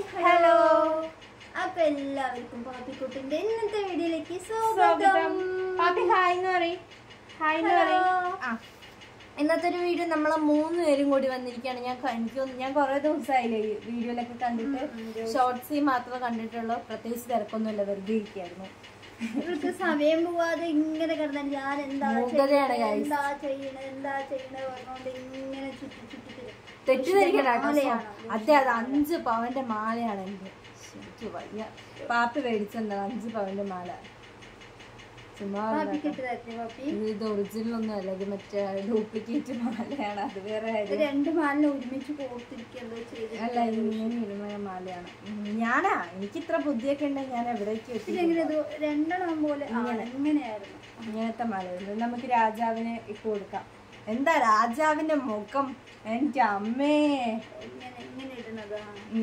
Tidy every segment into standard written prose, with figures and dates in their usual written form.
Hello. അപ്പൊ എല്ലാവർക്കും പാപ്പിക്കുട്ടിന്റെ ഇന്നത്തെ വീഡിയോയിലേക്ക് സ്വാഗതം. പാപ്പി ഹായ് എന്ന് പറയും. ഇന്നത്തെ ഒരു വീഡിയോ നമ്മളെ 3 പേരും കൂടി വന്നിരിക്കുകയാണ്. ഞാൻ കുറെ ദിവസമായില്ലേ വീഡിയോയിലൊക്കെ കണ്ടിട്ട്, ഷോർട്സിൽ മാത്രമേ കണ്ടിട്ടുള്ളൂ. പ്രത്യേകിച്ച് തിരക്കൊന്നുമില്ല, വെറുതെ ഇരിക്കായിരുന്നു. ഇവർക്ക് സമയം പോവാതെ ഇങ്ങനെ കിടന്നാൽ ഞാൻ എന്താ ചെയ്യണേ പറഞ്ഞോണ്ട് ഇങ്ങനെ തെറ്റിദ്ധരിക്കട്ടോ. അതെ, അത് 5 പവന്റെ മാലയാണ് എന്റെ. ശരിക്കും വയ്യ. പാപ്പി മേടിച്ചെന്താ 5 പവന്റെ മാല. ചുമ്മാ ഇത് ഒറിജിനൽ ഒന്നും അല്ല, ഇത് മറ്റേ ഡ്യൂപ്ലിക്കേറ്റ് മാലയാണ്. അത് വേറെ 2 മാലിനെ ഒരുമിച്ച് കോർത്തിരിക്കല്ലോ ചെയ്ത്. അല്ല, ഇങ്ങനെ ഇരുമയ മാലയാണ്. എനിക്ക് ഇത്ര ബുദ്ധിയൊക്കെ ഉണ്ടെങ്കിൽ ഞാൻ എവിടേക്ക് 2 പോലെ ഇങ്ങനെയായിരുന്നു. ഇങ്ങനത്തെ മാല നമുക്ക് രാജാവിന് ഇട്ട് കൊടുക്കാം. എന്താ രാജാവിന്റെ മുഖം, എന്റെ അമ്മേ. ഇങ്ങനെ ഇടുന്നത്.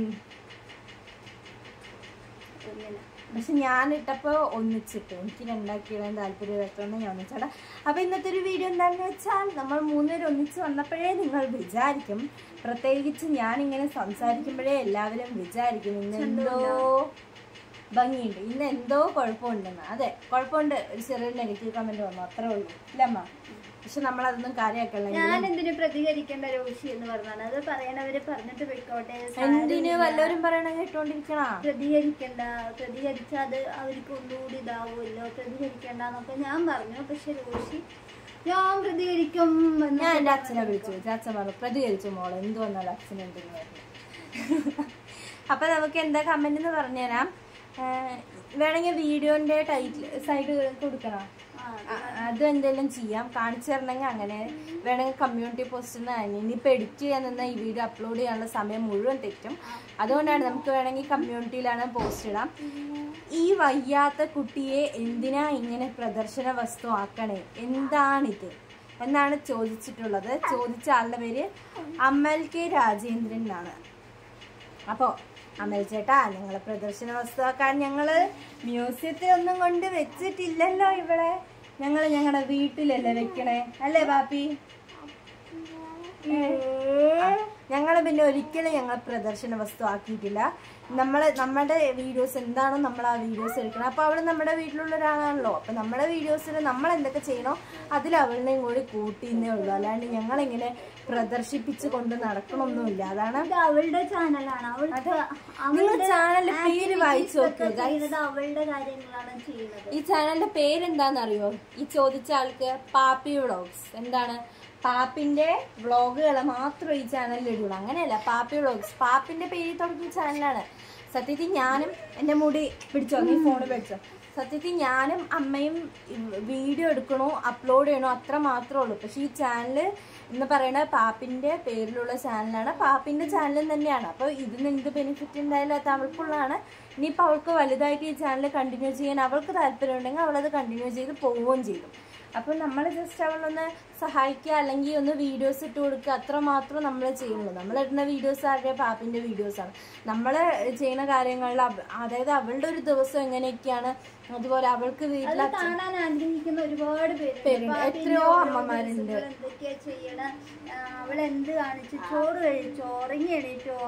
പക്ഷെ ഞാൻ ഇട്ടപ്പോ ഒന്നിച്ചിട്ട് എനിക്ക് 2 ഇടാൻ താല്പര്യം വെച്ചോണ്ട് ഞാൻ ഒന്നിച്ചാടാ. അപ്പൊ ഇന്നത്തെ ഒരു വീഡിയോ എന്താണെന്ന് വെച്ചാൽ, നമ്മൾ 3 പേര് ഒന്നിച്ച് വന്നപ്പോഴേ നിങ്ങൾ വിചാരിക്കും, പ്രത്യേകിച്ച് ഞാൻ ഇങ്ങനെ സംസാരിക്കുമ്പോഴേ എല്ലാവരും വിചാരിക്കും ഇന്ന് എന്തോ ഭംഗിയുണ്ട്, ഇന്ന് എന്തോ കുഴപ്പമുണ്ടെന്ന്. അതെ, കുഴപ്പമുണ്ട്. ഒരു ചെറിയ നെഗറ്റീവ് കമന്റ് വന്നു, അത്രേ ഉള്ളൂ ഇല്ലമ്മ. പക്ഷെ നമ്മളതൊന്നും കാര്യമാക്കല്ല. ഞാൻ എന്തിനു പ്രതികരിക്കേണ്ട രോഷി എന്ന് പറഞ്ഞാൽ അത് പറയണവര് പറഞ്ഞിട്ട് പോയിക്കോട്ടെ. എന്തിന് വല്ലവരും പറയണ കേട്ടോണ്ടിരിക്കണ? പ്രതികരിച്ചാൽ അത് അവർക്ക് ഒന്നുകൂടി ഇതാവുമല്ലോ, പ്രതികരിക്കണ്ടെന്നൊക്കെ ഞാൻ പറഞ്ഞു. പക്ഷെ രോഷി ഞാൻ പ്രതികരിക്കും. ഞാൻ എന്റെ അച്ഛനെ വിളിച്ചു. അച്ഛൻ പറഞ്ഞു പ്രതികരിച്ചു മോളെ, എന്ത് വന്നാലും അച്ഛനുണ്ടെന്ന് പറഞ്ഞു. അപ്പൊ നമുക്ക് എന്താ കമന്റ് എന്ന് പറഞ്ഞുതരാം. വേണമെങ്കിൽ വീഡിയോന്റെ ടൈറ്റിൽ സൈഡ് കൊടുക്കണം, അതും എന്തെങ്കിലും ചെയ്യാം. കാണിച്ചു തരണമെങ്കിൽ അങ്ങനെ വേണമെങ്കിൽ കമ്മ്യൂണിറ്റി പോസ്റ്റ്. ഇനിയിപ്പോൾ എഡിറ്റ് ചെയ്യാൻ നിന്നാൽ ഈ വീഡിയോ അപ്ലോഡ് ചെയ്യാനുള്ള സമയം മുഴുവൻ തെറ്റും. അതുകൊണ്ടാണ് നമുക്ക് വേണമെങ്കിൽ കമ്മ്യൂണിറ്റിയിലാണ് പോസ്റ്റ് ഇടാം. ഈ വയ്യാത്ത കുട്ടിയെ എന്തിനാ ഇങ്ങനെ പ്രദർശന വസ്തു ആക്കണേ, എന്താണിത് എന്നാണ് ചോദിച്ചിട്ടുള്ളത്. ചോദിച്ച ആളുടെ പേര് അമൽ കെ രാജേന്ദ്രൻ എന്നാണ്. അപ്പോൾ അമൽ ചേട്ടാ, ഞങ്ങളെ പ്രദർശന വസ്തുവാക്കാൻ ഞങ്ങള് മ്യൂസിയത്തിൽ ഒന്നും കൊണ്ട് വെച്ചിട്ടില്ലല്ലോ. ഇവിടെ ഞങ്ങളുടെ വീട്ടിലല്ലേ വെക്കണേ, അല്ലേ പാപ്പി? ഞങ്ങള് പിന്നെ ഒരിക്കലും ഞങ്ങൾ പ്രദർശന വസ്തു ആക്കിയിട്ടില്ല. നമ്മുടെ വീഡിയോസ് എന്താണോ നമ്മൾ ആ വീഡിയോസ് എടുക്കണം. അപ്പൊ അവള് നമ്മുടെ വീട്ടിലുള്ള ഒരാളാണല്ലോ. അപ്പൊ നമ്മുടെ വീഡിയോസിൽ നമ്മൾ എന്തൊക്കെ ചെയ്യണോ അതിൽ അവളിനെയും കൂടി കൂട്ടിന്നേ ഉള്ളൂ. അല്ലാണ്ട് ഞങ്ങളിങ്ങനെ പ്രദർശിപ്പിച്ച് കൊണ്ട് നടക്കണമൊന്നുമില്ല. അതാണ് അവളുടെ ചാനലാണ്. നിങ്ങൾ ചാനലിന്റെ പേര് വായിച്ചു നോക്കുക. അവളുടെ കാര്യങ്ങളാണ് ചെയ്യുന്നത്. ഈ ചാനലിന്റെ പേരെന്താണെന്നറിയോ? ഈ ചോദിച്ച ആൾക്ക് പാപ്പി വ്ളോഗ്സ്. എന്താണ്? പാപ്പിന്റെ വ്ളോഗുകൾ മാത്രം ഈ ചാനലിൽ ഇടുള്ളൂ. അങ്ങനെയല്ല, പാപ്പി വ്ളോഗ്സ്. പാപ്പിന്റെ പേര് തുടങ്ങിയ ചാനലാണ്. സത്യത്തിൽ ഞാനും എന്റെ മുടി പിടിച്ചോ, നീ ഫോണ് പിടിച്ചോ. സത്യത്തിൽ ഞാനും അമ്മയും വീഡിയോ എടുക്കണോ അപ്ലോഡ് ചെയ്യണോ അത്ര മാത്രമേ ഉള്ളൂ. പക്ഷെ ഈ ചാനൽ എന്ന് പറയുന്നത് പാപ്പിന്റെ പേരിലുള്ള ചാനലാണ്, പാപ്പിന്റെ ചാനലും തന്നെയാണ്. അപ്പൊ ഇതിന് എന്ത് ബെനിഫിറ്റ് എന്തായാലും അത് അവൾക്കുള്ളതാണ്. ഇനിയിപ്പോൾ അവൾക്ക് വലുതായിട്ട് ഈ ചാനൽ കണ്ടിന്യൂ ചെയ്യാൻ അവൾക്ക് താല്പര്യം ഉണ്ടെങ്കിൽ അവളത് കണ്ടിന്യൂ ചെയ്ത് പോവുകയും ചെയ്തു. അപ്പോൾ നമ്മൾ ജസ്റ്റ് അവളൊന്ന് സഹായിക്കുക, അല്ലെങ്കിൽ ഒന്ന് വീഡിയോസ് ഇട്ട് കൊടുക്കുക, അത്ര മാത്രം നമ്മൾ ചെയ്യുള്ളൂ. നമ്മളിടുന്ന വീഡിയോസ് ആരുടെ? പാപ്പിന്റെ വീഡിയോസാണ്. നമ്മൾ ചെയ്യുന്ന കാര്യങ്ങളിൽ അതായത് അവളുടെ ഒരു ദിവസം എങ്ങനെയൊക്കെയാണ്, അതുപോലെ അവൾക്ക് വീട്ടിൽ കാണാൻ ആഗ്രഹിക്കുന്ന ഒരുപാട് പേരുണ്ട്, എത്രയോ അമ്മമാരുണ്ട്. എന്തൊക്കെയാ ചെയ്യണ, അവളെന്ത് കാണിച്ചു, ചോറ് കഴിച്ചോ, ഉറങ്ങി എണീറ്റോ,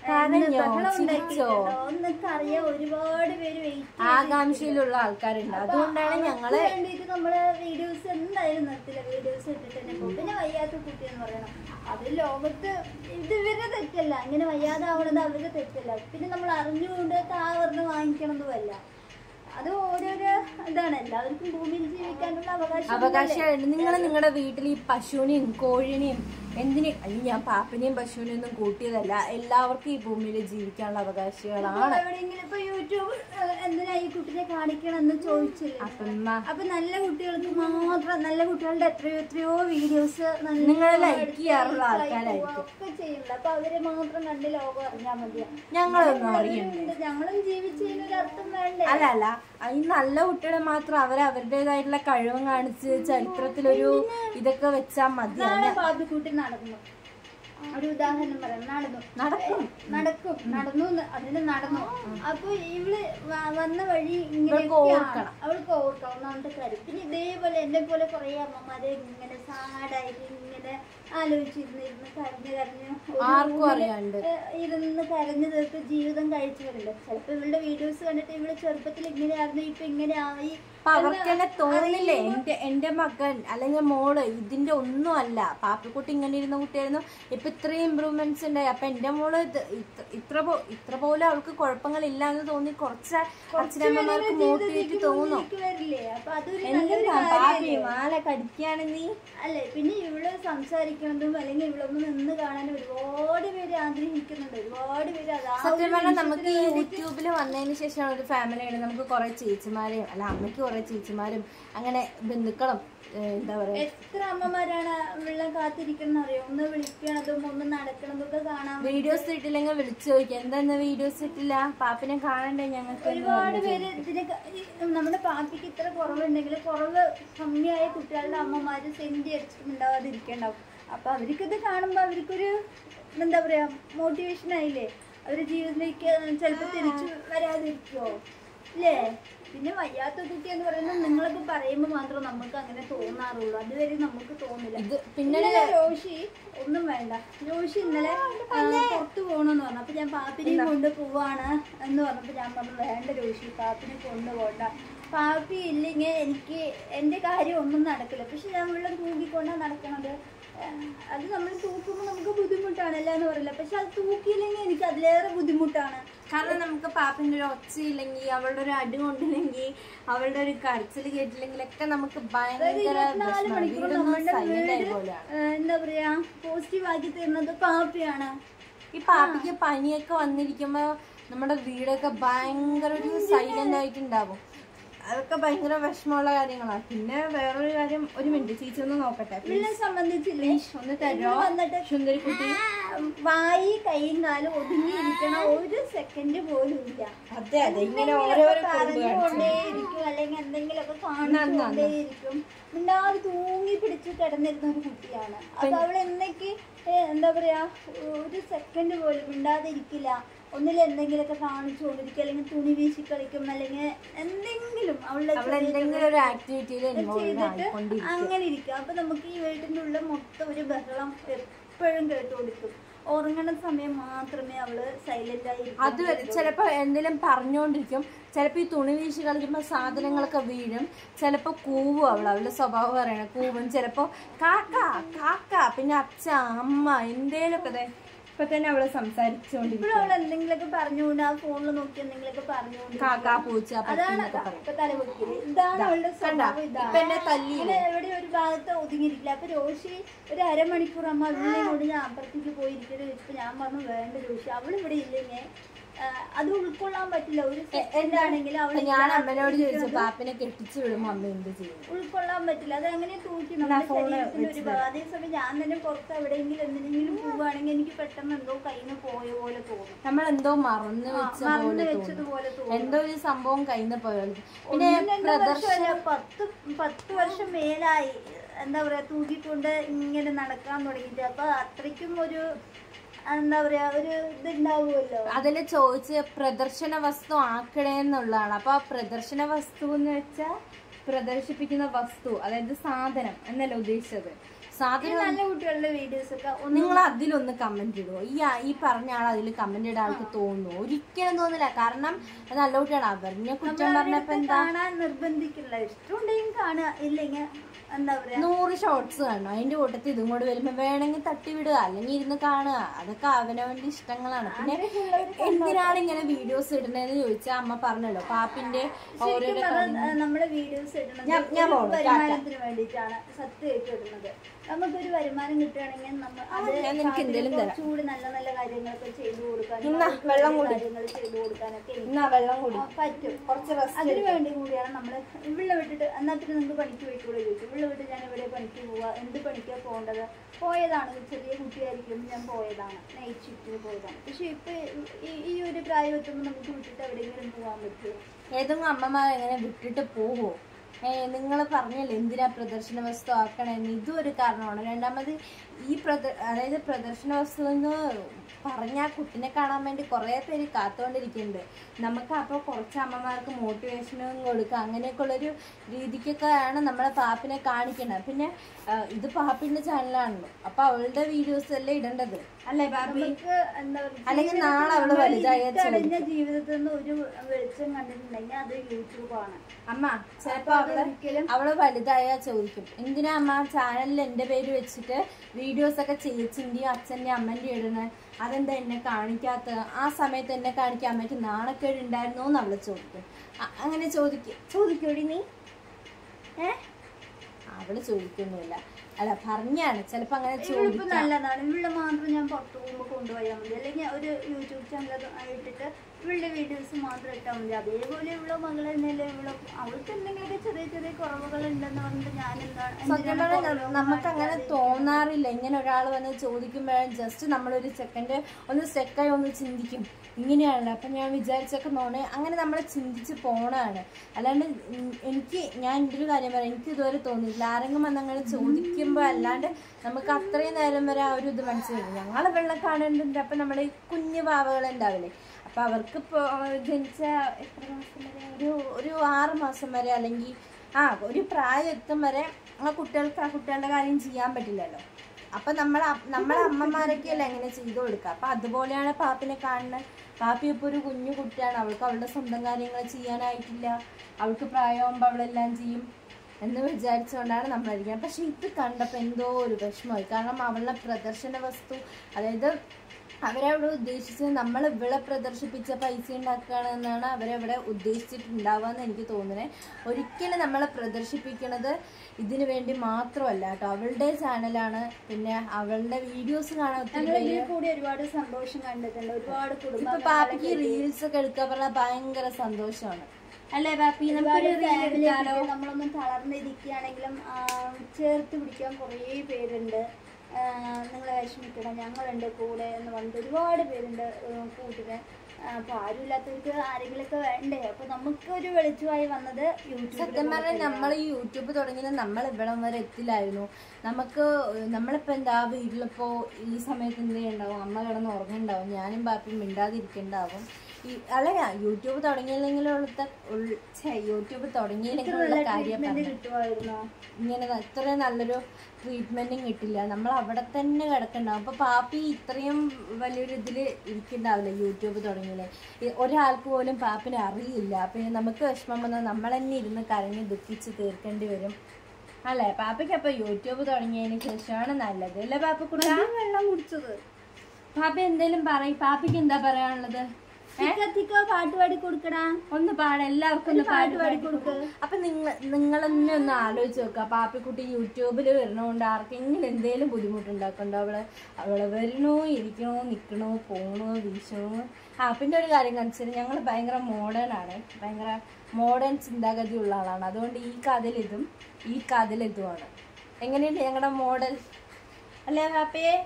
എന്നൊക്കെ അറിയാൻ ഒരുപാട് പേര് ആകാംക്ഷയിലുള്ള ആൾക്കാരുണ്ട്. അതുകൊണ്ടാണ് ഞങ്ങള് വേണ്ടിട്ട് നമ്മള് വീഡിയോസ് എന്തായാലും നിർത്തില്ല, വീഡിയോസ് ഇട്ടിട്ട് തന്നെ പോകും. പിന്നെ വയ്യാത്ത കുട്ടി എന്ന് പറയണം, അത് ലോകത്ത് ഇവരുടെ തെറ്റല്ല. ഇങ്ങനെ വയ്യാതെ ആവണത് അവരുടെ തെറ്റല്ല. പിന്നെ നമ്മൾ അറിഞ്ഞുകൊണ്ട് താവർന്ന് വാങ്ങിക്കണമെന്നുമല്ല. അത് ഓരോരോ ഇതാണ്. എല്ലാവർക്കും ഭൂമിയിൽ ജീവിക്കാനുള്ള അവകാശമുണ്ട്. നിങ്ങൾ നിങ്ങളുടെ വീട്ടിൽ ഈ പശുവിനെയും കോഴിനെയും ഞാൻ പാപ്പിനെയും പശുവിനെയും ഒന്നും കൂട്ടിയതല്ല. എല്ലാവർക്കും ഈ ഭൂമിയിൽ ജീവിക്കാനുള്ള അവകാശങ്ങളാണ്. ഇപ്പൊ യൂട്യൂബ് എന്തിനാ ഈ കുട്ടിയെ കാണിക്കണമെന്ന് ചോദിച്ചില്ല. അപ്പൊ നല്ല കുട്ടികൾക്ക് മാത്രം, നല്ല കുട്ടികളുടെ എത്രയോ വീഡിയോസ് നിങ്ങൾ ലൈക്ക് ചെയ്യാറുള്ള ആൾക്കാരായിരിക്കും ഒക്കെ ചെയ്യുന്നത്. അപ്പൊ അവരെ മാത്രം കണ്ട് ലോകം അറിഞ്ഞാൽ മതിയാ. ഞങ്ങളൊന്നും അറിയുന്നുണ്ട്. ഞങ്ങളും ജീവിച്ചതിന് ഒരു അർത്ഥം വേണ്ടേ? അല്ല, ഈ നല്ല കുട്ടികളെ മാത്രം അവരുടേതായിട്ടുള്ള കഴിവും കാണിച്ച് ചരിത്രത്തിലൊരു ഇതൊക്കെ വെച്ചാൽ മതി. പാപ്പിക്കുട്ടി നടന്നു. ഒരു ഉദാഹരണം പറയാം, നടന്നു അതിന് നടന്നു. അപ്പൊ ഇവള് വന്ന വഴി ഇങ്ങനെയൊക്കെയാണ് അവൾക്ക് ഓർക്കാം ഒന്നാമത്തെ കാര്യം. പിന്നെ ഇതേപോലെ എന്നെ പോലെ കുറെ അമ്മമാരെ ഇങ്ങനെ സാഡായിട്ട് ഇങ്ങനെ ആലോചിച്ചിരുന്ന് ഇരുന്ന് കരഞ്ഞു തീർത്ത് ജീവിതം കഴിച്ചവരുണ്ട്. ചിലപ്പോ ഇവളുടെ വീഡിയോസ് കണ്ടിട്ട് ഇവള് ചെറുപ്പത്തിൽ ഇങ്ങനെയായിരുന്നു, ഇപ്പൊ ഇങ്ങനെ ആയി. അവർക്ക് തന്നെ തോന്നില്ലേ എന്റെ മകൻ അല്ലെങ്കിൽ മോള് ഇതിന്റെ ഒന്നും അല്ല, പാപ്പിക്കുട്ടി ഇങ്ങനെ ഇരുന്ന കുട്ടിയായിരുന്നു, ഇപ്പൊ ഇത്രയും ഇമ്പ്രൂവ്മെന്റ്സ് ഉണ്ടായി. അപ്പൊ എന്റെ മോള് ഇത്ര പോലും അവൾക്ക് കുഴപ്പങ്ങളില്ല എന്ന് തോന്നി കുറച്ച് അച്ഛനമ്മമാർക്ക് മോട്ടിവേറ്റ് തോന്നും. മാല കടിക്കാണ് നീ അല്ലെ? പിന്നെ ഇവള് സംസാരിക്കുന്നതും അല്ലെങ്കിൽ ഇവളൊന്ന് നിന്ന് കാണാൻ ഒരുപാട് പേര് ആഗ്രഹിക്കുന്നുണ്ട്, ഒരുപാട് പേര്. സത്യം പറഞ്ഞാൽ നമുക്ക് ഈ യൂട്യൂബിൽ വന്നതിന് ശേഷമാണ് ഒരു ഫാമിലിയാണ്. നമുക്ക് കുറെ ചേച്ചിമാരെയും അല്ല അമ്മയ്ക്ക് കുറെ ചേച്ചിമാരും അങ്ങനെ ബന്ധുക്കളും എന്താ പറയാ എത്ര അമ്മമാരാണ് വെള്ളം കാത്തിരിക്കണം അറിയോ, ഒന്ന് വിളിക്കണതും ഒന്ന് നടക്കണതൊക്കെ കാണാൻ. വീഡിയോസ് ഇട്ടില്ലെങ്കിൽ വിളിച്ചു ചോദിക്കാം എന്താ വീഡിയോസ് ഇട്ടില്ല, പാപ്പിനെ കാണണ്ടേ ഞങ്ങൾക്ക്. ഒരുപാട് പേര് ഇതിനൊക്കെ നമ്മുടെ പാപ്പിക്ക് ഇത്ര കുറവുണ്ടെങ്കിൽ കുറവ് കമ്മിയായ കുട്ടികളുടെ അമ്മമാര് സെന്റ് അടിച്ചിട്ടുണ്ടാവാതിരിക്കണ്ടാവും. അപ്പൊ അവർക്കിത് കാണുമ്പോ അവർക്കൊരു എന്താ പറയാ മോട്ടിവേഷൻ ആയില്ലേ, അവരുടെ ജീവിതത്തിലേക്ക് ചിലപ്പോ തിരിച്ചു വരാതിരിക്കുവോ അല്ലേ? പിന്നെ വയ്യാത്ത കുട്ടി എന്ന് പറയുന്നത് നിങ്ങളൊക്കെ പറയുമ്പോൾ മാത്രം നമുക്ക് അങ്ങനെ തോന്നാറുള്ളൂ, അതുവരെ നമുക്ക് തോന്നില്ല. പിന്നെ രോഷി ഒന്നും വേണ്ട, രോഷി ഇന്നലെ പുറത്തു പോകണമെന്ന് പറഞ്ഞു. അപ്പൊ ഞാൻ പാപ്പിനെയും കൊണ്ട് പോവാണ് എന്ന് പറഞ്ഞപ്പോ ഞാൻ പറഞ്ഞു വേണ്ട രോഷി, പാപ്പിനെ കൊണ്ടുപോകണ്ട, പാപ്പി ഇല്ലെങ്കിൽ എനിക്ക് എന്റെ കാര്യം ഒന്നും നടക്കില്ല. പക്ഷെ ഞാൻ വെള്ളം തൂക്കിക്കൊണ്ടാണ് നടക്കണത്. അത് നമ്മൾ തൂക്കുമ്പോൾ നമുക്ക് ബുദ്ധിമുട്ടാണല്ലോ എന്ന് പറയില്ല, പക്ഷെ അത് തൂക്കിയില്ലെങ്കിൽ എനിക്ക് അതിലേറെ ബുദ്ധിമുട്ടാണ്. കാരണം നമുക്ക് പാപ്പിന്റെ ഒരു ഒച്ചയില്ലെങ്കിൽ അവളുടെ ഒരു അടി കൊണ്ടില്ലെങ്കിൽ അവളുടെ ഒരു കരച്ചിൽ കേട്ടില്ലെങ്കിലൊക്കെ നമുക്ക് ഭയങ്കര എന്താ പറയാ പോസിറ്റീവ് ആക്കി തരുന്നത് പാപ്പിയാണ്. ഈ പാപ്പിക്ക് പനിയൊക്കെ വന്നിരിക്കുമ്പോ നമ്മുടെ വീടൊക്കെ ഭയങ്കര ഒരു സൈലന്റ് ആയിട്ടുണ്ടാവും. അതൊക്കെ ഭയങ്കര വിഷമമുള്ള കാര്യങ്ങളാണ്. പിന്നെ വേറൊരു കാര്യം, ഒരു മിനിറ്റ് ചേച്ചി ഒന്ന് നോക്കട്ടെ. ഇതിനെ സംബന്ധിച്ചില്ലേ ഒന്ന് തരോ വന്നിട്ട് സുന്ദരിക്കുട്ടി, വായി കൈയും കാലും ഒതുങ്ങിയിരിക്കണ ഒരു സെക്കൻഡ് പോലും ഇല്ല. അതെ അതെ, ഇങ്ങനെ ഓരോരോ പറഞ്ഞുകൊണ്ടേയിരിക്കും അല്ലെങ്കിൽ എന്തെങ്കിലുമൊക്കെ കാണുകൊണ്ടേയിരിക്കും. മിണ്ടാതെ തൂങ്ങി പിടിച്ച് കിടന്നിരുന്ന ഒരു കുട്ടിയാണ്. അപ്പൊ അവൾ എന്നൊക്കെ എന്താ പറയാ ഒരു സെക്കൻഡ് പോലും മിണ്ടാതെ ഇരിക്കില്ല. ഒന്നിൽ എന്തെങ്കിലുമൊക്കെ കാണിച്ചുകൊണ്ടിരിക്കും, അല്ലെങ്കിൽ തുണി വീശി കളിക്കും, അല്ലെങ്കിൽ എന്തെങ്കിലും അവളുടെ ഒരു ആക്ടിവിറ്റിയിൽ ചെയ്തിട്ട് അങ്ങനെ ഇരിക്കും. അപ്പൊ നമുക്ക് ഈ വീട്ടിൻ്റെ ഉള്ളിൽ മൊത്തം ഒരു ബഹളം എപ്പോഴും കേട്ടുകൊടുക്കും. ഉറങ്ങണ സമയം മാത്രമേ അവള് സൈലന്റ് ആയി. അത് ചിലപ്പോ എന്തെങ്കിലും പറഞ്ഞുകൊണ്ടിരിക്കും, ചിലപ്പോ ഈ തുണി വീശി കളിക്കുമ്പോ സാധനങ്ങളൊക്കെ വീഴും, ചിലപ്പോ കൂവും. അവളുടെ സ്വഭാവം പറയണ കൂവും, ചിലപ്പോ കാക്ക കാക്ക, പിന്നെ അച്ഛ അമ്മ എന്തേലൊക്കെ. ഇപ്പൊ തന്നെ അവള് സംസാരിച്ചോണ്ടിരിക്കും. അവള് എന്തെങ്കിലുമൊക്കെ പറഞ്ഞുകൊണ്ട് ആ ഫോണിൽ നോക്കി എന്തെങ്കിലുമൊക്കെ പറഞ്ഞുകൊണ്ട് കാക്കാ പൂച്ച അതാണ് തലവെക്കല്. ഇതാണ് അവളുടെ സ്വഭാവം. ഇതാണ് എവിടെ ഒരു ഭാഗത്ത് ഒതുങ്ങിയിരിക്കില്ല. അപ്പൊ രോഷി ഒരു അരമണിക്കൂർ അമ്മ അവളോട് ഞാൻ അപ്പുറത്തേക്ക് പോയിരിക്കരുത് ചോദിച്ചപ്പോ ഞാൻ പറഞ്ഞു വേണ്ട രോഷി, അവളിവിടെ ഇല്ലെങ്കിൽ അത് ഉൾക്കൊള്ളാൻ പറ്റില്ല. ഒരു എന്താണെങ്കിലും അവള് ഞാൻ അമ്മനോട് ചോദിച്ചു പാപ്പിനെ കെട്ടിച്ചു വിടുമ്പോ അമ്മ എന്ത് ചെയ്യും, ഉൾക്കൊള്ളാൻ പറ്റില്ല. അത് അങ്ങനെ തൂക്കി നമ്മുടെ ശരീരത്തിന് ഒരു ഭാഗം. അതേസമയം ഞാൻ തന്നെ പുറത്ത് എവിടെയെങ്കിലും എന്തിനെങ്കിലും പോവുകയാണെങ്കിൽ എനിക്ക് പെട്ടെന്ന് എന്തോ കയ്യിന്ന് പോയ പോലെ തോന്നും, നമ്മൾ എന്തോ മറന്നു വെച്ചതുപോലെ തോന്നും, എന്തോ ഒരു സംഭവം കയ്യിന്ന് പോയ. പിന്നെ 10 വർഷം മേലായി എന്താ പറയാ തൂക്കിക്കൊണ്ട് ഇങ്ങനെ നടക്കാൻ തുടങ്ങിയിട്ട്. അപ്പൊ അത്രയ്ക്കും ഒരു എന്താ പറയാ ഒരു ഇതുണ്ടാവുമല്ലോ. അതില് ചോദിച്ച് പ്രദർശന വസ്തു ആക്കണേന്നുള്ളതാണ്. അപ്പൊ ആ പ്രദർശന വസ്തു എന്ന് വെച്ചാൽ പ്രദർശിപ്പിക്കുന്ന വസ്തു, അതായത് സാധനം എന്നല്ല ഉദ്ദേശിച്ചത്. സാധനം നല്ല കുട്ടികളുടെ വീഡിയോസ് ഒക്കെ നിങ്ങൾ അതിലൊന്ന് കമന്റ് ഇടുവോ? ഈ പറഞ്ഞ ആൾ അതിൽ കമന്റ് ഇടാൻ ആൾക്ക് തോന്നുന്നു? ഒരിക്കലും തോന്നില്ല. കാരണം അത് നല്ല കുട്ടിയാണ്. അവരിനെ കുറ്റം പറഞ്ഞപ്പോ എന്താ നിർബന്ധിക്കില്ല, ഇഷ്ടമുണ്ടെങ്കിൽ കാണുക, ഇല്ലെങ്കിൽ എന്താ പറയാ 100 ഷോർട്സ് കാണും. അതിന്റെ കൂട്ടത്തിൽ ഇതും കൂടെ വരുമ്പോ വേണമെങ്കിൽ തട്ടിവിടുക, അല്ലെങ്കിൽ ഇരുന്ന് കാണുക. അതൊക്കെ അവനവന്റെ ഇഷ്ടങ്ങളാണ്. പിന്നെ എന്തിനാണ് ഇങ്ങനെ വീഡിയോസ് ഇടുന്നതെന്ന് ചോദിച്ചാൽ അമ്മ പറഞ്ഞല്ലോ പാപ്പിന്റെ ഓരോരോ നമ്മളെ വീഡിയോസ് ഇടുന്നത് വരുമാനത്തിന് വേണ്ടിയിട്ടാണ് സത്യമായിട്ട് ഇടുന്നത്. നമുക്കൊരു വരുമാനം കിട്ടുകയാണെങ്കിൽ കുറച്ചുകൂടി നല്ല നല്ല കാര്യങ്ങളൊക്കെ ചെയ്തു കൊടുക്കാനും കാര്യങ്ങൾ ചെയ്തു കൊടുക്കാനൊക്കെ പറ്റും. അതിനു വേണ്ടി കൂടിയാണ് നമ്മള് ഇവിടെ വിട്ടിട്ട് എന്നാ പിന്നെ നിങ്ങൾക്ക് പണിക്ക് പോയിക്കൂടെ ചോദിച്ചു. ഇവിടെ വിട്ട് ഞാൻ എവിടെ പണിക്ക് പോവാ, എന്ത് പണിക്കാ പോകേണ്ടത്, പോയതാണ്. ചെറിയ കുട്ടിയായിരിക്കും ഞാൻ പോയതാണ്, നൈറ്റ് ഷിഫ്റ്റിന് പോയതാണ്. പക്ഷെ ഇപ്പൊ ഈ ഒരു പ്രായം എത്തുമ്പോൾ നമുക്ക് വിട്ടിട്ട് എവിടെയെങ്കിലും പോകാൻ പറ്റുമോ? ഏതെങ്കിലും അമ്മമാർ എങ്ങനെ വിട്ടിട്ട് പോവോ? നിങ്ങൾ പറഞ്ഞല്ലേ എന്തിനാ പ്രദർശന വസ്തു ആക്കണമെന്ന്, ഇതും ഒരു കാരണമാണ്. രണ്ടാമത് ഈ അതായത് പ്രദർശന വസ്തു എന്ന് പറഞ്ഞാൽ കുട്ടിനെ കാണാൻ വേണ്ടി കുറേ പേര് കാത്തുകൊണ്ടിരിക്കുന്നുണ്ട്. നമുക്ക് അപ്പോൾ കുറച്ച് അമ്മമാർക്ക് മോട്ടിവേഷനും കൊടുക്കുക, അങ്ങനെയൊക്കെയുള്ളൊരു രീതിക്കൊക്കെയാണ് നമ്മളെ പാപ്പിനെ കാണിക്കുന്നത്. പിന്നെ ഇത് പാപ്പിൻ്റെ ചാനലാണല്ലോ, അപ്പോൾ അവളുടെ വീഡിയോസ് അല്ലേ ഇടേണ്ടത്, അല്ലേ പാപ്പി? അല്ലെങ്കിൽ നാളെ അവള് വലുതായ ജീവിതത്തിൽ നിന്ന് ഒരു വെളിച്ചം കണ്ടിട്ടുണ്ടെങ്കിൽ അത് യൂട്യൂബാണ്. അമ്മ ചിലപ്പോ അവള് വലുതായ ചോദിക്കും, എന്തിനാ അമ്മ ചാനലിൽ എന്റെ പേര് വെച്ചിട്ട് വീഡിയോസ് ഒക്കെ ചേച്ചിന്റെയും അച്ഛന്റെയും അമ്മന്റെയും ഇടുന്നത്, അതെന്താ എന്നെ കാണിക്കാത്ത? ആ സമയത്ത് എന്നെ കാണിക്കാൻ അമ്മയ്ക്ക് നാണക്കേട് ഉണ്ടായിരുന്നോ എന്ന് അവള് ചോദിക്കും. അങ്ങനെ ചോദിക്കൂടി നീ? അവള് ചോദിക്കൊന്നുമില്ല, അല്ല പറഞ്ഞാണ് ചിലപ്പോ അങ്ങനെ ചോദിക്കും. നല്ലതാണ്, ഇവിടെ മാത്രം ഞാൻ പുറത്തു പോകുമ്പോ കൊണ്ടുപോയാൽ മതി, അല്ലെങ്കിൽ ഒരു യൂട്യൂബ് ചാനൽ ഇട്ടിട്ട് ഇവളുടെ വീഡിയോസ് മാത്രം ഇട്ടാൽ മതി. അതേപോലെ ഇവിടെ മകൾ തന്നെയല്ലേ, ഇവിടെ അവൾക്ക് എന്തെങ്കിലുമൊക്കെ ചെറിയ ചെറിയ കുറവുകൾ ഉണ്ടെന്ന് പറഞ്ഞിട്ട് ഞാൻ എന്താണ് നമുക്ക് അങ്ങനെ തോന്നാറില്ല. ഇങ്ങനെ ഒരാൾ വന്ന് ചോദിക്കുമ്പോഴും ജസ്റ്റ് നമ്മളൊരു സെക്കൻഡ് ഒന്ന് സ്റ്റെക്കായി ഒന്ന് ചിന്തിക്കും, ഇങ്ങനെയാണല്ലോ അപ്പം ഞാൻ വിചാരിച്ചൊക്കെ നോണേ, അങ്ങനെ നമ്മൾ ചിന്തിച്ച് പോണതാണ്. അല്ലാണ്ട് ഞാൻ എൻ്റെ ഒരു കാര്യം പറയാം, എനിക്ക് ഇതുവരെ തോന്നിയില്ല ആരെങ്കിലും വന്ന് അങ്ങനെ ചോദിക്കുമ്പോൾ. അല്ലാണ്ട് നമുക്ക് അത്രയും നേരം വരെ ആ ഒരു ഇത് മനസ്സിലായി. ഞങ്ങൾ വെള്ളം കാണേണ്ടതുണ്ട്, അപ്പം നമ്മുടെ ഈ കുഞ്ഞു പാവകൾ ഉണ്ടാവില്ലേ, അപ്പം അവർക്ക് ജനിച്ച എത്ര മാസം വരെ, ഒരു 6 മാസം വരെ അല്ലെങ്കിൽ ഒരു പ്രായം എത്തും വരെ ആ കുട്ടികളുടെ കാര്യം ചെയ്യാൻ പറ്റില്ലല്ലോ. അപ്പം നമ്മളെ അമ്മമാരൊക്കെയല്ല എങ്ങനെ ചെയ്തു കൊടുക്കുക. അപ്പം അതുപോലെയാണ് പാപ്പിനെ കാണുന്നത്. പാപ്പി ഇപ്പോൾ ഒരു കുഞ്ഞു കുട്ടിയാണ്, അവൾക്ക് അവളുടെ സ്വന്തം കാര്യങ്ങൾ ചെയ്യാനായിട്ടില്ല, അവൾക്ക് പ്രായമാകുമ്പോൾ അവളെല്ലാം ചെയ്യും എന്ന് വിചാരിച്ചുകൊണ്ടാണ് നമ്മളിരിക്കുന്നത്. പക്ഷെ ഇത് കണ്ടപ്പോൾ എന്തോ ഒരു വിഷമമായി. കാരണം അവളുടെ പ്രദർശന വസ്തു, അതായത് അവരവിടെ ഉദ്ദേശിച്ചത് നമ്മൾ ഇവിടെ പ്രദർശിപ്പിച്ച പൈസ ഉണ്ടാക്കുകയാണെന്നാണ് അവരവിടെ ഉദ്ദേശിച്ചിട്ടുണ്ടാവുക എന്ന് എനിക്ക് തോന്നുന്നത്. ഒരിക്കലും നമ്മളെ പ്രദർശിപ്പിക്കുന്നത് ഇതിനു വേണ്ടി മാത്രമല്ല കേട്ടോ, അവളുടെ ചാനലാണ്. പിന്നെ അവളുടെ വീഡിയോസ് കാണാൻ കൂടി ഒരുപാട് സന്തോഷം കണ്ടിട്ടുണ്ട്. ഒരുപാട് ഇപ്പൊ പാപ്പിക്ക് റീൽസ് ഒക്കെ എടുക്കാൻ പറഞ്ഞാൽ ഭയങ്കര സന്തോഷമാണ്, അല്ലേ പാപ്പി? നമ്മളൊന്നും തളർന്നിരിക്കുകയാണെങ്കിലും ചേർത്ത് പിടിക്കാൻ കുറേ പേരുണ്ട്. നിങ്ങളെ വിഷമിക്കണം, ഞങ്ങളുണ്ട് കൂടെ എന്ന് പറഞ്ഞിട്ട് ഒരുപാട് പേരുണ്ട് കൂട്ടിന്. അപ്പോൾ ആരുമില്ലാത്തവർക്ക് ആരെങ്കിലുമൊക്കെ വേണ്ടേ? അപ്പോൾ നമുക്ക് ഒരു വെളിച്ചമായി വന്നത് യൂട്യൂബ്. സത്യം പറഞ്ഞാൽ നമ്മൾ ഈ യൂട്യൂബ് തുടങ്ങിയത് നമ്മൾ ഇവിടം വരെ എത്തില്ലായിരുന്നു. നമ്മളിപ്പോൾ എന്താ വീട്ടിലിപ്പോൾ ഈ സമയത്ത് എന്ത് ഉണ്ടാവും, അമ്മ കിടന്ന് ഉറങ്ങുന്നുണ്ടാവും, ഞാനും പാപ്പിയും മിണ്ടാതിരിക്കണ്ടാവും. അല്ല യൂട്യൂബ് തുടങ്ങിയില്ലെങ്കിലുള്ള കാര്യം ഇങ്ങനെ ഇത്രയും നല്ലൊരു ട്രീറ്റ്മെന്റും കിട്ടില്ല, നമ്മൾ അവിടെ തന്നെ കിടക്കണ്ടാവും. അപ്പൊ പാപ്പി ഇത്രയും വലിയൊരു ഇതിൽ ഇരിക്കണ്ടാവില്ല യൂട്യൂബ് തുടങ്ങിയില്ലേ. ഒരാൾക്ക് പോലും പാപ്പിനെ അറിയില്ല. പിന്നെ നമുക്ക് വിഷമം വന്നാൽ നമ്മൾ തന്നെ ഇരുന്ന് കരഞ്ഞ് ദുഃഖിച്ച് തീർക്കേണ്ടി വരും, അല്ലേ? പാപ്പിക്ക് അപ്പൊ യൂട്യൂബ് തുടങ്ങിയതിന് ശേഷമാണ് നല്ലത്, അല്ലേ പാപ്പിക്കുട്ടി? വെള്ളം കുടിച്ചത്. പാപ്പി എന്തേലും പറയും, പാപ്പിക്ക് എന്താ പറയാനുള്ളത്? പാട്ട് പാടി കൊടുക്കടാ, ഒന്ന് എല്ലാവർക്കും ഒന്ന് പാട്ട് പാടി കൊടുക്കുക. അപ്പൊ നിങ്ങളെന്നെ ഒന്ന് ആലോചിച്ച് നോക്കുക, പാപ്പിക്കുട്ടി യൂട്യൂബിൽ വരണോണ്ട് ആർക്കെങ്കിലും എന്തേലും ബുദ്ധിമുട്ടുണ്ടാക്കണ്ടോ? അവളെ വരണോ, ഇരിക്കണോ, നിക്കണോ, പോണോ, വീശണോ? പിന്നെ ഒരു കാര്യം കാണിച്ചാൽ ഞങ്ങൾ ഭയങ്കര മോഡേൺ ആണ്, ഭയങ്കര മോഡേൺ ചിന്താഗതി ഉള്ള ആളാണ്. അതുകൊണ്ട് ഈ കാതിലിതുമാണ്. എങ്ങനെയുണ്ട് ഞങ്ങളുടെ മോഡൽ, അല്ലേ പാപ്പിയെ?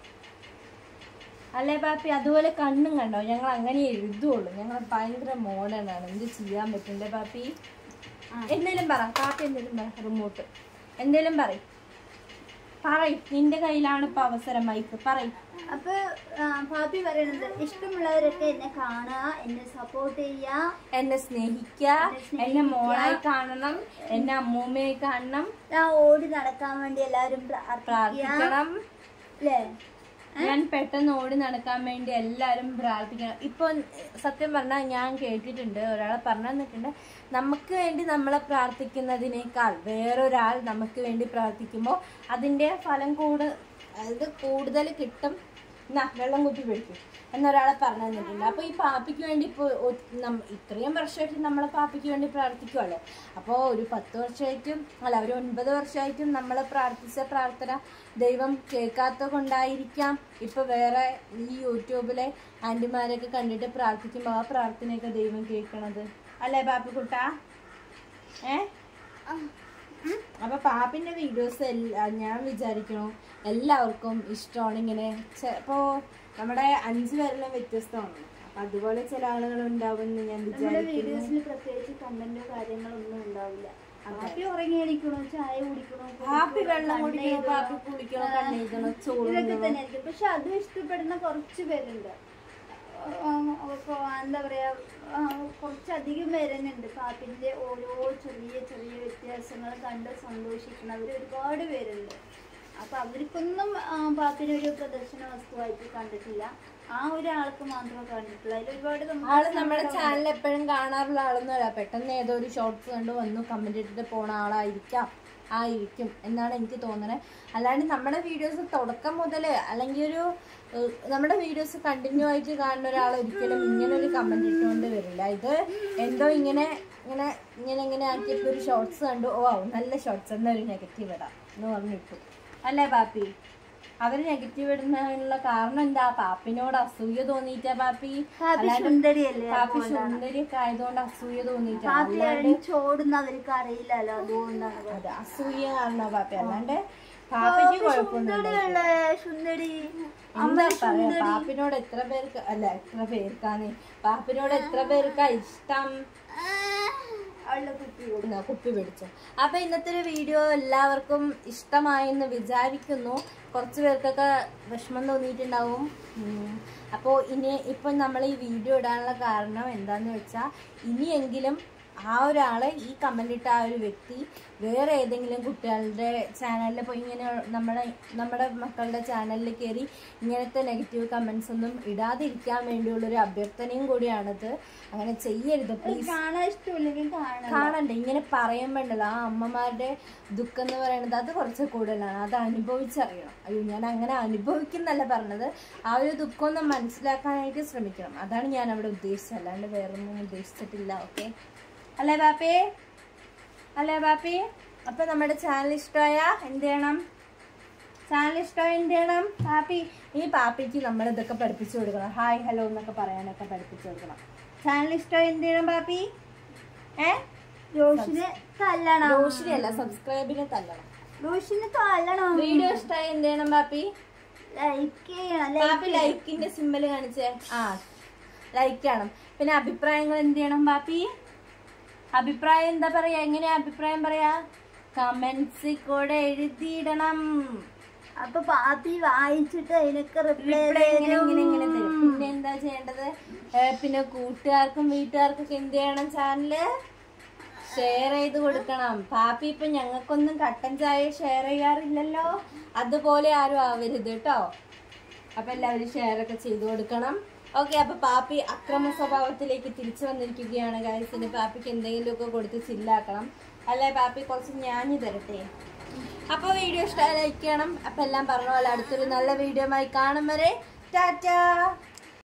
അല്ലേ പാപ്പി? അതുപോലെ കണ്ണും കണ്ടോ, ഞങ്ങൾ അങ്ങനെ എഴുതുള്ളൂ, ഞങ്ങൾ ഭയങ്കര മോഡേൺ ആണ്. എന്ത് ചെയ്യാൻ പറ്റില്ലേ പാപ്പി? എന്തേലും പറ പാപ്പി, എന്തേലും പറ, റിമോട്ട് എന്തേലും പറയും. നിന്റെ കയ്യിലാണ് ഇപ്പൊ അവസരം, മൈക്ക് പറയും. അപ്പൊ പാപ്പി പറയണത്, ഇഷ്ടമുള്ളവരൊക്കെ എന്നെ കാണുക, എന്നെ സപ്പോർട്ട് ചെയ്യുക, എന്നെ സ്നേഹിക്കുക, എന്നെ മോളായി കാണണം, എന്നെ അമ്മൂമ്മയായി കാണണം, ഞാൻ ഓടി നടക്കാൻ വേണ്ടി എല്ലാവരും പ്രാർത്ഥിക്കണം, അല്ലേ? ഞാൻ പെട്ടെന്ന് ഓടി നടക്കാൻ വേണ്ടി എല്ലാവരും പ്രാർത്ഥിക്കണം. ഇപ്പൊ സത്യം പറഞ്ഞാൽ ഞാൻ കേട്ടിട്ടുണ്ട്, ഒരാളെ പറഞ്ഞു തന്നിട്ടുണ്ട്, നമുക്ക് വേണ്ടി നമ്മളെ പ്രാർത്ഥിക്കുന്നതിനേക്കാൾ വേറൊരാൾ നമുക്ക് വേണ്ടി പ്രാർത്ഥിക്കുമ്പോൾ അതിൻ്റെ ഫലം കൂടുതൽ കിട്ടും. വെള്ളം കുത്തി പിടിക്കും എന്നൊരാളെ പറഞ്ഞു തന്നിട്ടുണ്ട്. അപ്പോൾ ഈ പാപ്പിക്ക് വേണ്ടി ഇപ്പോൾ ഇത്രയും വർഷമായിട്ട് നമ്മളെ പാപ്പിക്ക് വേണ്ടി പ്രാർത്ഥിക്കുമല്ലോ. അപ്പോൾ ഒരു 10 വർഷമായിട്ടും അല്ല ഒരു 9 വർഷമായിട്ടും നമ്മൾ പ്രാർത്ഥിച്ച പ്രാർത്ഥന ദൈവം കേൾക്കാത്ത കൊണ്ടായിരിക്കാം ഇപ്പോൾ വേറെ ഈ യൂട്യൂബിലെ ആൻറ്റിമാരൊക്കെ കണ്ടിട്ട് പ്രാർത്ഥിക്കുമ്പോൾ ആ പ്രാർത്ഥനയൊക്കെ ദൈവം കേൾക്കണത്, അല്ലേ പാപ്പിക്കുട്ട? അപ്പോൾ പാപ്പിൻ്റെ വീഡിയോസ് ഞാൻ വിചാരിക്കണു എല്ലാവർക്കും ഇഷ്ടമാണ്. ഇങ്ങനെ ഇപ്പോൾ നമ്മുടെ 5 പേരെല്ലാം വ്യത്യസ്തമാണ്. അപ്പം അതുപോലെ ചില ആളുകൾ ഉണ്ടാവുമെന്ന് ഞാൻ വിചാരിക്കുന്നു. വീഡിയോസിൽ പ്രത്യേകിച്ച് കമന്റോ കാര്യങ്ങളൊന്നും ഉണ്ടാവില്ല. പാപ്പി ഉറങ്ങി എണീക്കണോ, ചായ കുടിക്കണോ, പാപ്പി വെള്ളം കുടിക്കണോ, പാപ്പി കുളിക്കണോ, കണ്ണെഴുതണോ, ചോറ് ഇതൊക്കെ തന്നെ ആയിരിക്കും. പക്ഷെ അതും ഇഷ്ടപ്പെടുന്ന കുറച്ച് പേരുണ്ട്. എന്താ പറയാ, കുറച്ചധികം പേരുന്നുണ്ട് പാപ്പിന്റെ ഓരോ ചെറിയ ചെറിയ വ്യത്യാസങ്ങൾ കണ്ട് സന്തോഷിക്കുന്നവർ ഒരുപാട് പേരുണ്ട്. അപ്പൊ അവർക്കൊന്നും പാപ്പിനെ ഒരു പ്രദർശന വസ്തുവായിട്ട് കണ്ടിട്ടില്ല. ആ ഒരാൾക്ക് മാത്രമേ കണ്ടിട്ടുള്ളൂ. അതിൽ ഒരുപാട് ആള് നമ്മുടെ ചാനൽ എപ്പോഴും കാണാറുള്ള ആളൊന്നുമല്ല. പെട്ടെന്ന് ഏതോ ഒരു ഷോർട്സ് കണ്ട് വന്നു കമന്റ് ഇട്ടിട്ട് പോണ ആയിരിക്കും എന്നാണ് എനിക്ക് തോന്നുന്നത്. അല്ലാണ്ട് നമ്മുടെ വീഡിയോസ് തുടക്കം മുതൽ അല്ലെങ്കിൽ ഒരു നമ്മുടെ വീഡിയോസ് കണ്ടിന്യൂ ആയിട്ട് കാണുന്ന ഒരാൾ ഒരിക്കലും ഇങ്ങനെ ഒരു കമന്റ് ഇട്ടുകൊണ്ട് വരില്ല. ഇത് എന്തോ ഇങ്ങനെ ആക്കിയപ്പോൾ ഒരു ഷോർട്സ് കണ്ടു, ഓ നല്ല ഷോർട്സ് എന്നൊരു നെഗറ്റീവ് ഇടാം എന്ന് പറഞ്ഞിട്ടു. അല്ലേ പാപ്പി? അവര് നെഗറ്റീവ് ഇടുന്നതിനുള്ള കാരണം എന്താ? പാപ്പിനോട് അസൂയ തോന്നിയിട്ടാ പാപ്പി? പാപ്പി സുന്ദരിയൊക്കെ ആയതുകൊണ്ട് അസൂയ തോന്നിയിട്ടാ. ചോടുന്നവർക്ക് അറിയില്ലല്ലോ, അതുകൊണ്ടാണ്. അതെ, അസൂയ കാണുന്ന പാപ്പി. അല്ലാണ്ട് പാപ്പിക്ക് കുഴപ്പമൊന്നുമില്ല. എന്താ പറയാ, പാപ്പിനോട് എത്ര പേർക്കാ ഇഷ്ടം? കുപ്പി പിടിച്ചു. അപ്പൊ ഇന്നത്തെ ഒരു വീഡിയോ എല്ലാവർക്കും ഇഷ്ടമായെന്ന് വിചാരിക്കുന്നു. കുറച്ച് പേർക്കൊക്കെ വിഷമം തോന്നിയിട്ടുണ്ടാവും. അപ്പോൾ ഇപ്പൊ നമ്മൾ ഈ വീഡിയോ ഇടാനുള്ള കാരണം എന്താന്ന് വെച്ചാൽ, ഇനിയെങ്കിലും ആ ഒരാളെ, ഈ കമന്റ് ഇട്ട ആ ഒരു വ്യക്തി വേറെ ഏതെങ്കിലും കുട്ടികളുടെ ചാനലിൽ പോയി ഇങ്ങനെ നമ്മുടെ മക്കളുടെ ചാനലിൽ കയറി ഇങ്ങനത്തെ നെഗറ്റീവ് കമന്റ്സ് ഒന്നും ഇടാതിരിക്കാൻ വേണ്ടിയുള്ളൊരു അഭ്യർത്ഥനയും കൂടിയാണിത്. അങ്ങനെ ചെയ്യരുത് പ്ലീസ്. കാണണ്ടേ, ഇങ്ങനെ പറയുമ്പോണ്ടല്ലോ ആ അമ്മമാരുടെ ദുഃഖം എന്ന് പറയുന്നത് അത് കുറച്ച് കൂടുതലാണ്. അത് അനുഭവിച്ചറിയണം. അയ്യോ, ഞാൻ അങ്ങനെ അനുഭവിക്കുന്നല്ല പറഞ്ഞത്. ആ ഒരു ദുഃഖം ഒന്ന് മനസ്സിലാക്കാനായിട്ട് ശ്രമിക്കണം. അതാണ് ഞാൻ അവിടെ ഉദ്ദേശിച്ചത്, അല്ലാണ്ട് വേറൊന്നും ഉദ്ദേശിച്ചിട്ടില്ല. ഓക്കെ അല്ലേ ബാപ്പി? അപ്പൊ നമ്മുടെ ചാനൽ ഇഷ്ടമായ എന്ത് ചെയ്യണം? പാപ്പി, ഈ പാപ്പിക്ക് നമ്മൾ ഇതൊക്കെ പഠിപ്പിച്ചു കൊടുക്കണം. ഹായ് ഹലോ എന്നൊക്കെ പറയാനൊക്കെ പഠിപ്പിച്ചു കൊടുക്കണം. ചാനൽ ഇഷ്ടമായ എന്ത് ചെയ്യണം പാപ്പി? റോഷിനെ സബ്സ്ക്രൈബിനെ തല്ലണം. വീഡിയോ ഇഷ്ടമായ എന്ത് ചെയ്യണം പാപ്പി? പാപ്പി ലൈക്കിന്റെ സിമ്പല് കാണിച്ചേ. ലൈക്ക് ചെയ്യണം. പിന്നെ അഭിപ്രായങ്ങൾ എന്ത് ചെയ്യണം പാപ്പി? അഭിപ്രായം എന്താ പറയാ? എങ്ങനെയാ അഭിപ്രായം പറയാ? കമന്റ്സിൽ കൂടെ എഴുതിയിടണം. അപ്പൊ പാപ്പി വായിച്ചിട്ട് അതിനൊക്കെ റിപ്ലൈ ഇങ്ങനെ തരും. പിന്നെ എന്താ ചെയ്യേണ്ടത്? പിന്നെ കൂട്ടുകാർക്കും വീട്ടുകാർക്കൊക്കെ എന്ത് ചെയ്യണം? ചാനല് ഷെയർ ചെയ്ത് കൊടുക്കണം. പാപ്പി ഇപ്പൊ ഞങ്ങൾക്കൊന്നും കട്ടൻ ചായ ഷെയർ ചെയ്യാറില്ലല്ലോ, അതുപോലെ ആരും ആവരുത് കേട്ടോ. അപ്പൊ എല്ലാവരും ഷെയർ ഒക്കെ ചെയ്ത് കൊടുക്കണം. ഓക്കെ, അപ്പൊ പാപ്പി അക്രമ സ്വഭാവത്തിലേക്ക് തിരിച്ചു വന്നിരിക്കുകയാണ് ഗൈസ്. ഇനി പാപ്പിക്ക് എന്തെങ്കിലുമൊക്കെ കൊടുത്ത് ചില്ലാക്കണം. അല്ലേ പാപ്പി? കുറച്ച് ഞാഞ്ഞു തരട്ടെ. അപ്പൊ വീഡിയോ ഇഷ്ടമായി ലൈക്ക് ചെയ്യണം. അപ്പൊ എല്ലാം പറഞ്ഞ പോലെ അടുത്തൊരു നല്ല വീഡിയോ ആയി കാണും വരെ ടാറ്റാ.